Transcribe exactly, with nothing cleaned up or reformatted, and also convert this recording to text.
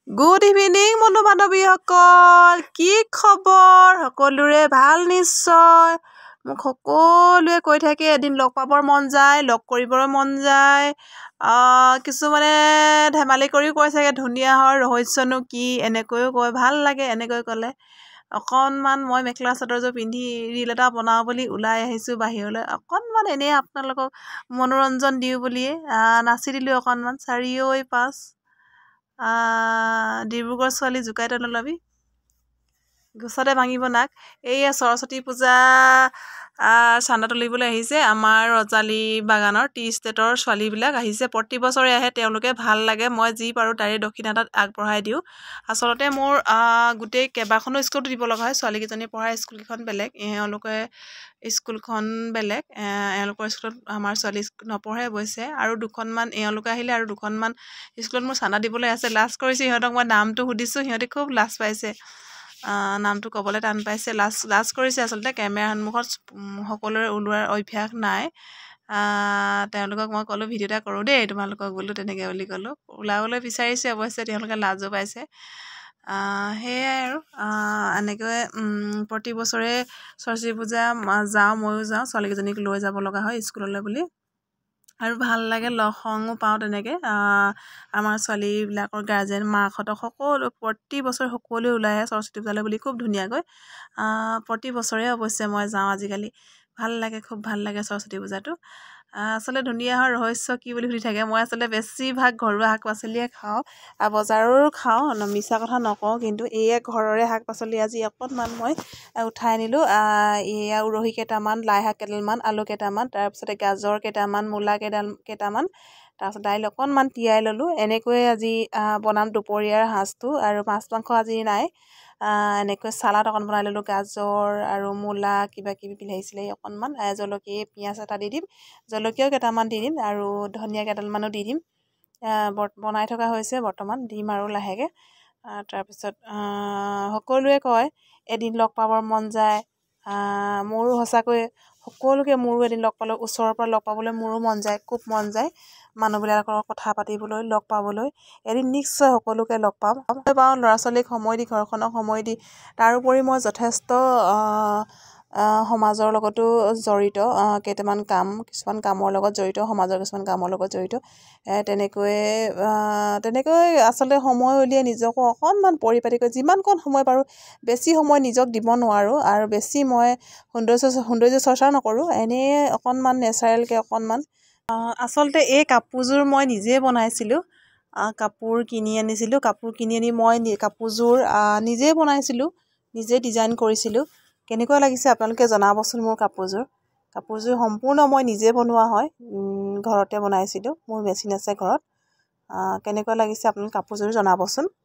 Good evening বন্ধু বান্ধৱীসকল, কি খবৰ? সকলোৰে ভাল নিশ্চয়। মোক সকলোৱে কৈ থাকে এদিন লগ পাবৰ মন যায়, লগ কৰিবৰ মন যায়। কিছুমানে ধেমালি কৰিও কৈ চাগে ধুনীয়া হয়, ৰহস্যনো কি, এনেকৈও কয়, ভাল লাগে এনেকৈ ক'লে। অকণমান মই মেখেলা চাদৰযোৰ পিন্ধি ৰীল এটা বনাওঁ বুলি ওলাই আহিছোঁ বাহিৰলৈ। অকণমান এনেই আপোনালোকক মনোৰঞ্জন দিওঁ বুলিয়ে নাচি দিলোঁ অকণমান। চাৰি ঐ পাঁচ ডিব্ৰুগড় ছোৱালী জোকাইতে নলবি, গছতে ভাঙিব নাক। এইয়া সৰস্বতী পূজা চান্দা তুলিবলৈ আহিছে আমাৰ ৰজালি বাগানৰ টি ষ্টেটৰ ছোৱালীবিলাক আহিছে। প্ৰতি বছৰে আহে তেওঁলোকে, ভাল লাগে। মই যি পাৰোঁ তাৰে দক্ষিণা তাত আগবঢ়াই দিওঁ। আচলতে মোৰ গোটেই কেইবাখনো স্কুলত দিব লগা হয়। ছোৱালীকেইজনী পঢ়া স্কুলকেইখন বেলেগ, এওঁলোকে স্কুলখন বেলেগ। এওঁলোকৰ স্কুলত আমাৰ ছোৱালী নপঢ়ে অৱশ্যে। আৰু দুখনমান এওঁলোকে আহিলে আৰু দুখনমান স্কুলত মোৰ চান্দা দিবলৈ আছে। লাজ কৰিছে সিহঁতক, মই নামটো সুধিছোঁ, সিহঁতে খুব লাজ পাইছে, নামটো ক'বলৈ টান পাইছে, লাজ লাজ কৰিছে। আচলতে কেমেৰাৰ সন্মুখত সকলোৰে ওলোৱাৰ অভ্যাস নাই। তেওঁলোকক মই ক'লোঁ ভিডিঅ' এটা কৰোঁ দেই তোমালোকক বোলো, তেনেকৈ বুলি ক'লোঁ। ওলাবলৈ বিচাৰিছে অৱশ্যে, তেওঁলোকে লাজো পাইছে। সেয়াই আৰু এনেকৈ প্ৰতি বছৰে সৰস্বতী পূজা যাওঁ, ময়ো যাওঁ, ছোৱালীকেইজনীক লৈ যাব লগা হয় স্কুললৈ বুলি। আৰু ভাল লাগে, লগ সংগো পাওঁ তেনেকৈ। আমাৰ ছোৱালীবিলাকৰ গাৰ্জেন মাকহঁতক সকলো প্ৰতি বছৰে সকলোৱে ওলাই আহে সৰস্বতী পূজালৈ বুলি খুব ধুনীয়াকৈ। প্ৰতি বছৰে অৱশ্যে মই যাওঁ আজিকালি। ভাল লাগে, খুব ভাল লাগে সৰস্বতী পূজাটো। আচলতে ধুনীয়া হয়, ৰহস্য কি বুলি সুধি থাকে। মই আচলতে বেছিভাগ ঘৰুৱা শাক পাচলিয়ে খাওঁ, বজাৰৰো খাওঁ, মিছা কথা নকওঁ। কিন্তু এয়া ঘৰৰে শাক পাচলি আজি অকণমান মই উঠাই আনিলোঁ। এয়া উৰহি কেইটামান, লাই শাক কেইডালমান, আলু কেইটামান, তাৰপিছতে গাজৰ কেইটামান, মূলা কেইডাল কেইটামান, তাৰপিছত দাইল অকণমান তিয়াই ল'লোঁ। এনেকৈয়ে আজি বনাম দুপৰীয়াৰ সাঁজটো। আৰু মাছ মাংস আজি নাই। এনেকৈ চালাড অকণ বনাই ল'লোঁ, গাজৰ আৰু মূলা কিবা কিবি বিলাহী চিলাহী অকণমান, জলকীয়া পিঁয়াজ এটা দি দিম, জলকীয়াও কেইটামান দি দিম আৰু ধনিয়া কেইডালমানো দি দিম। বনাই থকা হৈছে বৰ্তমান, দিম আৰু লাহেকৈ। তাৰপিছত সকলোৱে কয় এদিন লগ পাবৰ মন যায়। মোৰো সঁচাকৈ সকলোকে মোৰো এদিন লগ পালোঁ, ওচৰৰ পৰা লগ পাবলৈ মোৰো মন যায়, খুব মন যায়। মানুহবিলাকৰ কথা পাতিবলৈ, লগ পাবলৈ এদিন নিশ্চয় সকলোকে লগ পাম। পাওঁ ল'ৰা ছোৱালীক সময় দি, ঘৰখনক সময় দি। তাৰোপৰি মই যথেষ্ট সমাজৰ লগতো জড়িত, কেইটামান কাম কিছুমান কামৰ লগত জড়িত, সমাজৰ কিছুমান কামৰ লগত জড়িত। তেনেকৈ তেনেকৈ আচলতে সময় উলিয়াই নিজকো অকণমান পৰিপাটিকৈ যিমানকণ সময় পাৰোঁ, বেছি সময় নিজক দিব নোৱাৰোঁ। আৰু বেছি মই সৌন্দৰ্য সৌন্দৰ্য চৰ্চা নকৰোঁ, এনেই অকণমান নেচাৰেলকৈ অকণমান। আচলতে এই কাপোৰযোৰ মই নিজে বনাইছিলোঁ। কাপোৰ কিনি আনিছিলোঁ, কাপোৰ কিনি আনি মই কাপোৰযোৰ নিজেই বনাইছিলোঁ, নিজে ডিজাইন কৰিছিলোঁ। কেনেকুৱা লাগিছে আপোনালোকে জনাবচোন। মোৰ কাপোৰযোৰ কাপোৰযোৰ সম্পূৰ্ণ মই নিজে বনোৱা হয়, ঘৰতে বনাইছিলোঁ, মোৰ মেচিন আছে ঘৰত। কেনেকুৱা লাগিছে আপোনালোকে কাপোৰযোৰ জনাবচোন।